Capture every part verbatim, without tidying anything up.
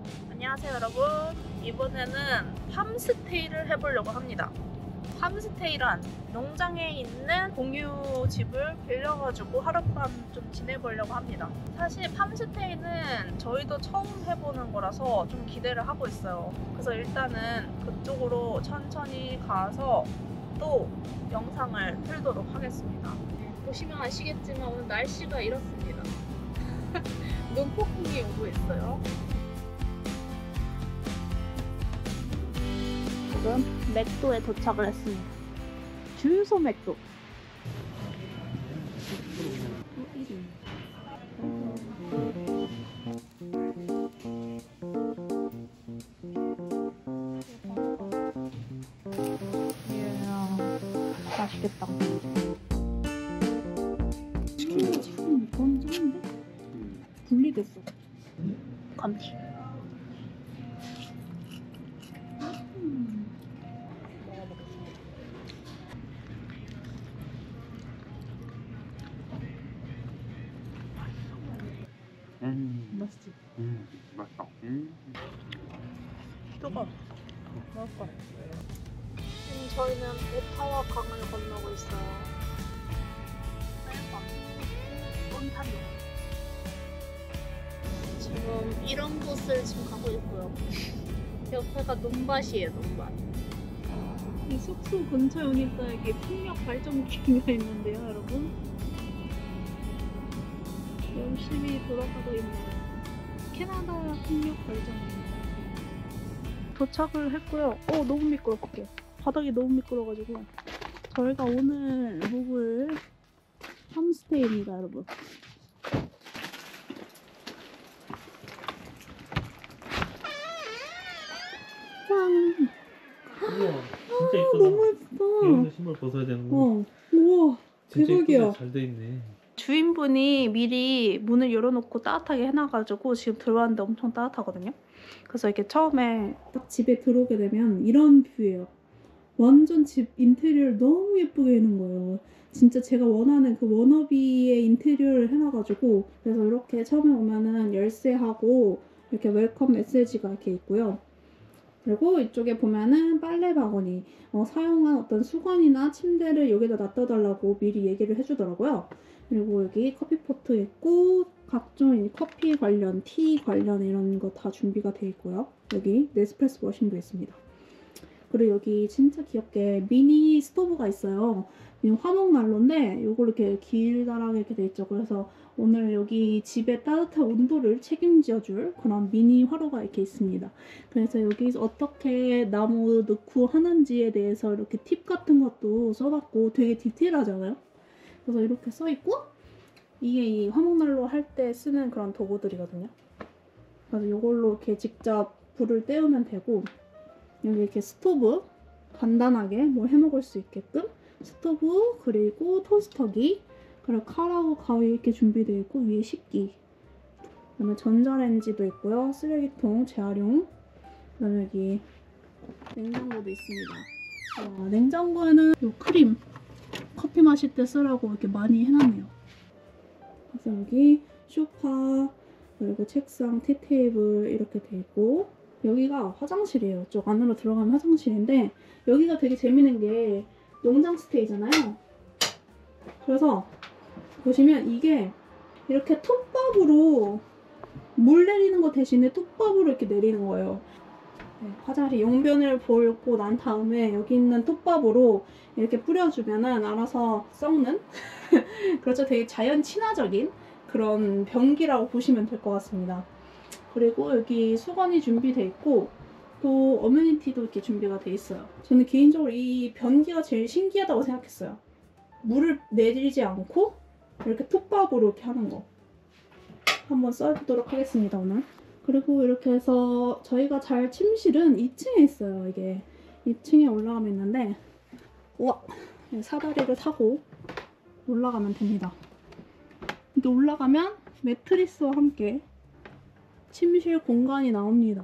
안녕하세요 여러분. 이번에는 팜스테이를 해보려고 합니다. 팜스테이란 농장에 있는 공유 집을 빌려가지고 하룻밤 좀 지내보려고 합니다. 사실 팜스테이는 저희도 처음 해보는 거라서 좀 기대를 하고 있어요. 그래서 일단은 그쪽으로 천천히 가서 또 영상을 틀도록 하겠습니다. 보시면 아시겠지만 오늘 날씨가 이렇습니다. 눈폭풍이 오고 있어요. 지금 맥도에 도착을 했습니다. 주유소 맥도. 이야, 맛있겠다. 지금 이건 짠데? 분리됐어. 감튀. 음, 맛있지? 음, 맛있다. 음. 뜨거. 먹을 거. 지금 저희는 오타와 강을 건너고 있어요. 온타리오. 지금 이런 곳을 지금 가고 있고요. 옆에가 논밭이에요, 논밭. 이 숙소 근처에 오니까 이게 풍력 발전기가 있는데요, 여러분. 열심히 돌아가고 있는 캐나다 풍력 발전기입니다. 도착을 했고요. 어, 너무 미끄럽게. 바닥이 너무 미끄러가지고. 저희가 오늘 묵을 팜스테이입니다, 여러분. 짠! 우와, 진짜 이쁘다. 너무 예쁘다. 이런데 신발 벗어야 되는 거. 어, 우와, 대박이야. 잘 돼 있네. 주인분이 미리 문을 열어놓고 따뜻하게 해놔가지고 지금 들어왔는데 엄청 따뜻하거든요. 그래서 이렇게 처음에 딱 집에 들어오게 되면 이런 뷰예요. 완전 집 인테리어를 너무 예쁘게 해놓은 거예요. 진짜 제가 원하는 그 워너비의 인테리어를 해놔가지고, 그래서 이렇게 처음에 오면은 열쇠하고 이렇게 웰컴 메시지가 이렇게 있고요. 그리고 이쪽에 보면은 빨래 바구니, 어, 사용한 어떤 수건이나 침대를 여기다 놔둬달라고 미리 얘기를 해주더라고요. 그리고 여기 커피포트 있고 각종 커피 관련, 티 관련 이런 거 다 준비가 되어 있고요. 여기 네스프레소 머신도 있습니다. 그리고 여기 진짜 귀엽게 미니 스토브가 있어요. 화목난로인데 이걸 이렇게 길다랗게 이렇게 돼 있죠. 그래서 오늘 여기 집의 따뜻한 온도를 책임져줄 그런 미니 화로가 이렇게 있습니다. 그래서 여기 어떻게 나무 넣고 하는지에 대해서 이렇게 팁 같은 것도 써놨고 되게 디테일하잖아요. 그래서 이렇게 써있고 이게 이 화목난로 할 때 쓰는 그런 도구들이거든요. 그래서 이걸로 이렇게 직접 불을 때우면 되고, 여기 이렇게 스토브 간단하게 뭐 해먹을 수 있게끔 스토브, 그리고 토스터기, 그리고 칼하고 가위 이렇게 준비되어 있고 위에 식기, 그다음에 전자레인지도 있고요. 쓰레기통, 재활용, 그다음에 여기 냉장고도 있습니다. 와, 냉장고에는 요 크림 커피 마실 때 쓰라고 이렇게 많이 해놨네요. 그래서 여기 소파, 그리고 책상, 티테이블 이렇게 돼 있고, 여기가 화장실이에요. 쪽 안으로 들어가면 화장실인데 여기가 되게 재밌는 게 농장 스테이잖아요. 그래서 보시면 이게 이렇게 톱밥으로 물 내리는 거 대신에 톱밥으로 이렇게 내리는 거예요. 네, 화장실 용변을 볼고 난 다음에 여기 있는 톱밥으로 이렇게 뿌려주면은 알아서 썩는 그렇죠. 되게 자연 친화적인 그런 변기라고 보시면 될 것 같습니다. 그리고 여기 수건이 준비되어 있고 또 어메니티도 이렇게 준비가 돼 있어요. 저는 개인적으로 이 변기가 제일 신기하다고 생각했어요. 물을 내리지 않고 이렇게 톱밥으로 이렇게 하는 거 한번 써보도록 하겠습니다, 오늘. 그리고 이렇게 해서 저희가 잘 침실은 이 층에 있어요. 이게 이 층에 올라가면 있는데, 우와, 사다리를 타고 올라가면 됩니다. 이렇게 올라가면 매트리스와 함께 침실 공간이 나옵니다.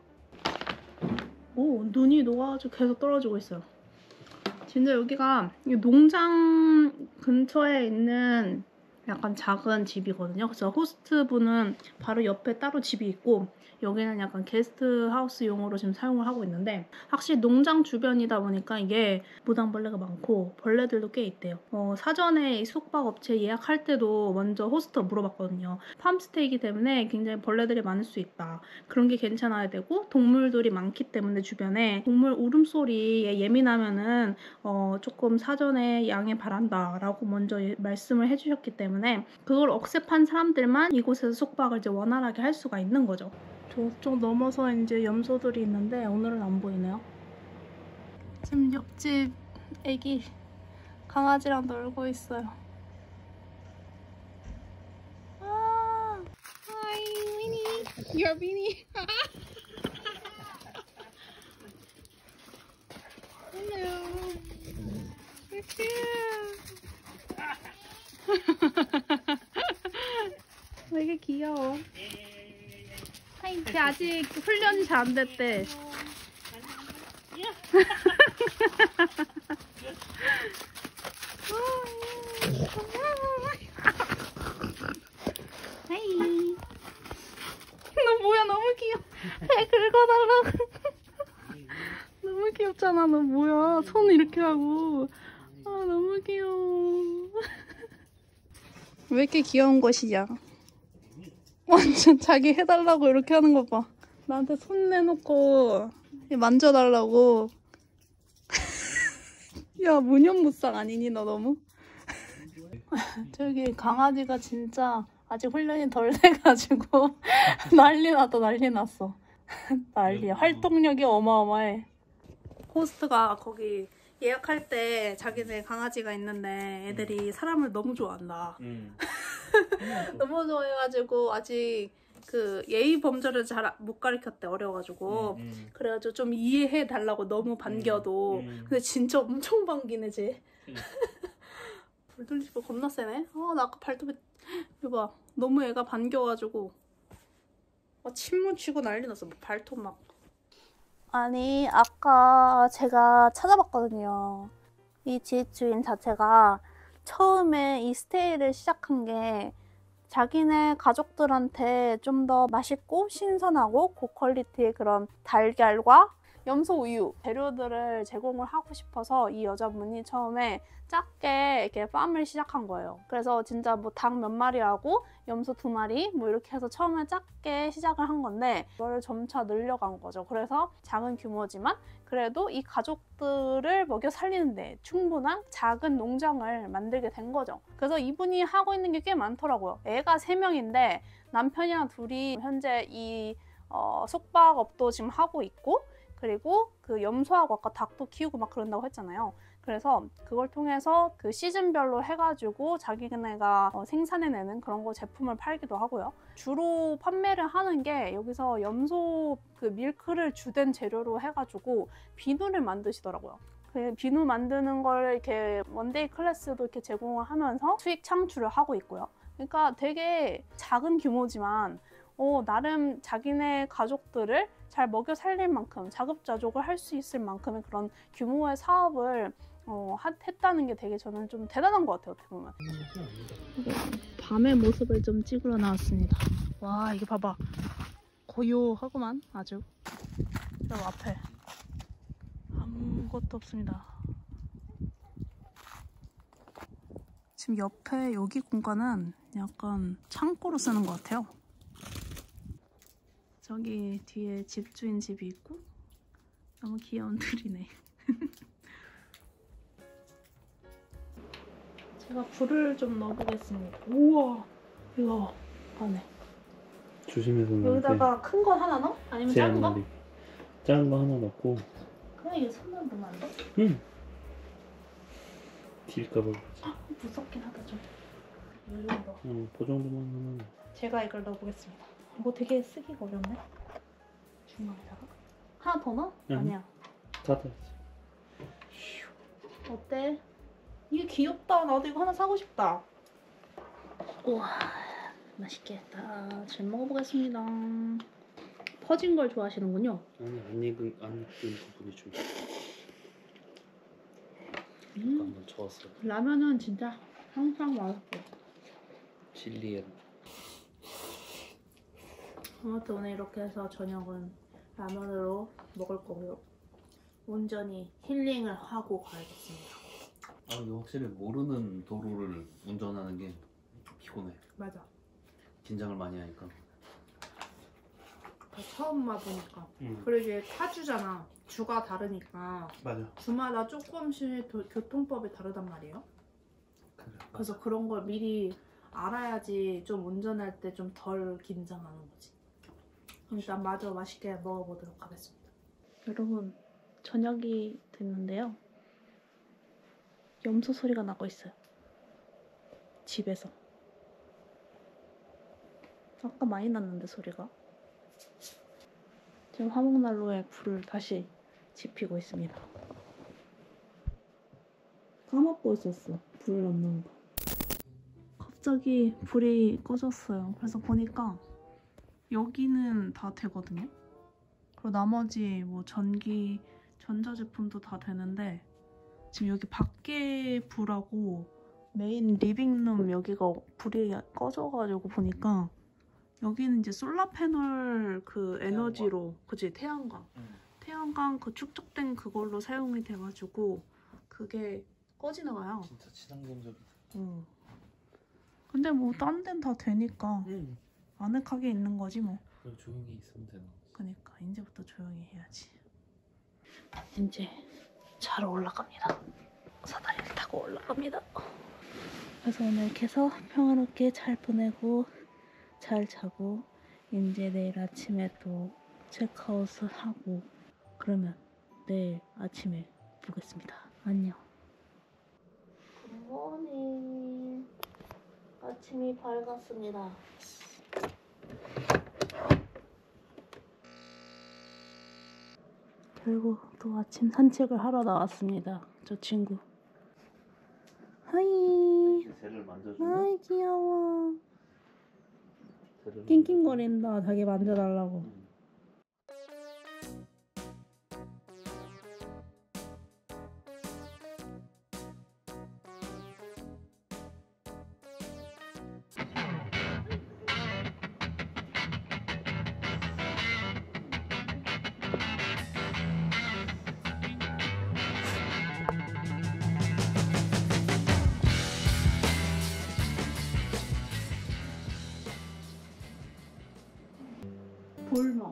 오, 눈이 녹아가지고 계속 떨어지고 있어요. 진짜 여기가 농장 근처에 있는 약간 작은 집이거든요. 그래서 호스트분은 바로 옆에 따로 집이 있고 여기는 약간 게스트하우스용으로 지금 사용을 하고 있는데 확실히 농장 주변이다 보니까 이게 무당벌레가 많고 벌레들도 꽤 있대요. 어, 사전에 이 숙박업체 예약할 때도 먼저 호스트 물어봤거든요. 팜스테이기 때문에 굉장히 벌레들이 많을 수 있다. 그런 게 괜찮아야 되고 동물들이 많기 때문에 주변에 동물 울음소리에 예민하면은 어, 조금 사전에 양해 바란다 라고 먼저 말씀을 해주셨기 때문에 그걸 억셉한 사람들만 이곳에서 숙박을 이제 원활하게 할 수가 있는 거죠. 저쪽 넘어서 이제 염소들이 있는데 오늘은 안 보이네요. 지금 옆집 애기 강아지랑 놀고 있어요. 아, hi, Winnie. You're Winnie. Hello. You're cute. 되게 귀여워. 아니, 걔 아직 훈련이 잘 안 됐대. 헤이. 너 뭐야, 너무 귀여워. 배 긁어달라고. 너무 귀엽잖아. 너 뭐야, 손 이렇게 하고. 아, 너무 귀여워. 왜 이렇게 귀여운 것이냐. 완전 자기 해달라고 이렇게 하는 거 봐. 나한테 손 내놓고 만져달라고. 야, 무념무상 아니니 너 너무? 저기 강아지가 진짜 아직 훈련이 덜 돼가지고 난리 났다 난리 났어. 난리야. 활동력이 어마어마해. 호스트가 거기 예약할 때 자기네 강아지가 있는데 애들이 사람을 너무 좋아한다. 음. 너무 좋아해가지고 아직 그 예의 범절을 잘 못 가르쳤대. 어려가지고. 음, 음. 그래가지고 좀 이해해 달라고 너무 반겨도. 음, 음. 근데 진짜 엄청 반기네 쟤. 음. 불들리고 겁나 세네. 아, 나 아까 발톱에 이봐 너무 애가 반겨가지고 막 침 묻히고 난리 났어. 뭐 발톱 막. 아니 아까 제가 찾아봤거든요. 이 지주인 자체가 처음에 이 스테이를 시작한 게 자기네 가족들한테 좀 더 맛있고 신선하고 고퀄리티의 그런 달걀과 염소 우유 재료들을 제공을 하고 싶어서 이 여자분이 처음에 작게 이렇게 팜을 시작한 거예요. 그래서 진짜 뭐 닭 몇 마리하고 염소 두 마리 뭐 이렇게 해서 처음에 작게 시작을 한 건데 그걸 점차 늘려간 거죠. 그래서 작은 규모지만 그래도 이 가족들을 먹여 살리는데 충분한 작은 농장을 만들게 된 거죠. 그래서 이분이 하고 있는 게 꽤 많더라고요. 애가 세 명인데 남편이랑 둘이 현재 이 어, 숙박업도 지금 하고 있고 그리고 그 염소하고 아까 닭도 키우고 막 그런다고 했잖아요. 그래서 그걸 통해서 그 시즌별로 해가지고 자기네가 어, 생산해내는 그런 거 제품을 팔기도 하고요. 주로 판매를 하는 게 여기서 염소 그 밀크를 주된 재료로 해가지고 비누를 만드시더라고요. 그 비누 만드는 걸 이렇게 원데이 클래스도 이렇게 제공을 하면서 수익 창출을 하고 있고요. 그러니까 되게 작은 규모지만 어, 나름 자기네 가족들을 잘 먹여 살릴 만큼 자급자족을 할 수 있을 만큼의 그런 규모의 사업을 어, 하, 했다는 게 되게 저는 좀 대단한 것 같아요. 어떻게 보면. 밤의 모습을 좀 찍으러 나왔습니다. 와, 이게 봐봐. 고요하구만 아주. 저 앞에 아무것도 없습니다. 지금 옆에 여기 공간은 약간 창고로 쓰는 것 같아요. 저기 뒤에 집주인 집이 있고 너무 귀여운 들이네. 제가 불을 좀 넣어보겠습니다. 우와, 이거 안에 조심해서 넣으세요. 여기다가 큰 거 하나 넣어? 아니면 작은 거? 작은 거 하나 넣고. 그냥 이거 손으로 넣으면 안 돼? 응. 딜까봐. 무섭긴 하다 좀. 이 정도. 응, 그 정도만 하면. 제가 이걸 넣어보겠습니다. 이거 되게 쓰기가 어렵네. 중간에다가 하나 더 넣어? 응. 아니야. 닫아야지. 어때? 이게 귀엽다. 나도 이거 하나 사고 싶다. 우와, 맛있겠다. 잘 먹어보겠습니다. 퍼진 걸 좋아하시는군요. 아니, 안 익은, 안 익은 부분이 좀. 음. 한번 저었어. 라면은 진짜 항상 맛있고. 실리엔. 아무튼 오늘 이렇게 해서 저녁은 라면으로 먹을 거고요. 온전히 힐링을 하고 가야겠습니다. 아 이거 확실히 모르는 도로를 운전하는 게 피곤해. 맞아. 긴장을 많이 하니까. 처음 와보니까. 응. 그리고 이게 타주잖아. 주가 다르니까 맞아. 주마다 조금씩 도, 교통법이 다르단 말이에요. 그래, 그래서 그런 걸 미리 알아야지 좀 운전할 때 좀 덜 긴장하는 거지. 일단 마저 맛있게 먹어보도록 하겠습니다. 여러분, 저녁이 됐는데요. 염소 소리가 나고 있어요. 집에서. 아까 많이 났는데 소리가. 지금 화목난로에 불을 다시 지피고 있습니다. 까먹고 있었어. 불 넣는 거. 갑자기 불이 꺼졌어요. 그래서 보니까 여기는 다 되거든요. 그리고 나머지 뭐 전기, 전자제품도 다 되는데 지금 여기 밖에 불하고 메인 리빙룸 여기가 불이 꺼져가지고 보니까 여기는 이제 솔라 패널 그 에너지로, 그치, 태양광. 응. 태양광 그 축적된 그걸로 사용이 돼가지고 그게 꺼지나 봐요. 진짜 친환경적이다. 응. 근데 뭐 딴 데는 다 되니까 응. 아늑하게 있는 거지 뭐. 그럼 조용히 있으면 되는 거지. 그니까 이제부터 조용히 해야지. 이제 자러 올라갑니다. 사다리를 타고 올라갑니다. 그래서 오늘 이렇게 해서 평화롭게 잘 보내고 잘 자고 이제 내일 아침에 또 체크아웃을 하고 그러면 내일 아침에 보겠습니다. 안녕. 굿모닝. 아침이 밝았습니다. 그리고 또 아침 산책을 하러 나왔습니다. 저 친구. 하이. 새를 만져주면 아이 귀여워. 새를 낑낑거린다. 자기 만져달라고. 응. 볼멍.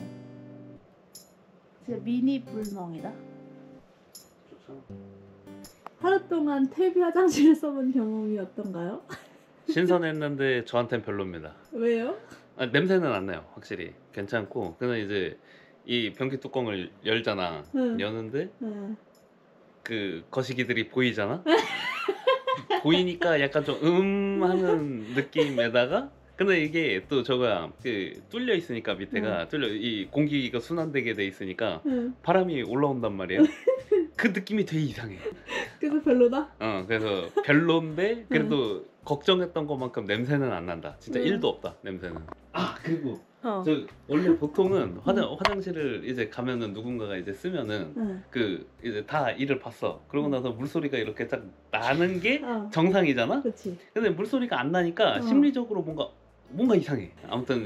진짜 미니 볼멍이다. 좋잖아. 하루 동안 텔비 화장실을 써본 경험이 어떤가요? 신선했는데 저한텐 별로입니다. 왜요? 아, 냄새는 안 나요. 확실히 괜찮고. 근데 이제 이 변기 뚜껑을 열잖아. 응. 여는데 응. 그 거시기들이 보이잖아. 보이니까 약간 좀 음 하는 느낌에다가 근데 이게 또 저거야 그 뚫려 있으니까 밑에가 뚫려 이 공기가 순환되게 돼 있으니까 응. 바람이 올라온단 말이에요. 그 느낌이 되게 이상해. 그래서 별로다? 어 그래서 별론데 그래도 걱정했던 것만큼 냄새는 안 난다. 진짜 응. 일도 없다 냄새는. 아 그리고 어. 저 원래 보통은 화장 화장실을 이제 가면은 누군가가 이제 쓰면은 응. 그 이제 다 이를 봤어. 그러고 나서 물소리가 이렇게 딱 나는 게 어. 정상이잖아. 그렇지. 근데 물소리가 안 나니까 어. 심리적으로 뭔가 뭔가 이상해. 아무튼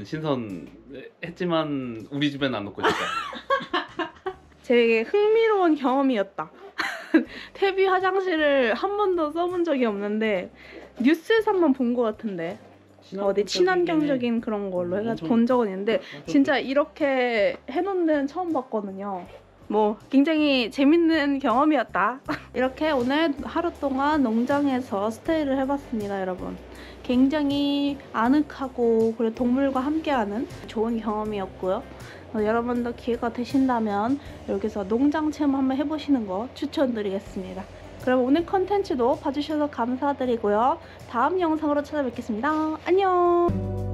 신선했지만 우리 집엔 안 놓고 싶다. 되게 흥미로운 경험이었다. 태비 화장실을 한 번도 써본 적이 없는데 뉴스에서 한번 본 것 같은데 어디 친환경적인 그런 걸로 해가지고 본 적은 있는데 진짜 이렇게 해놓은 데는 처음 봤거든요. 뭐 굉장히 재밌는 경험이었다. 이렇게 오늘 하루 동안 농장에서 스테이를 해봤습니다, 여러분. 굉장히 아늑하고 그리고 동물과 함께하는 좋은 경험이었고요. 어, 여러분도 기회가 되신다면 여기서 농장 체험 한번 해보시는 거 추천드리겠습니다. 그럼 오늘 컨텐츠도 봐주셔서 감사드리고요. 다음 영상으로 찾아뵙겠습니다. 안녕.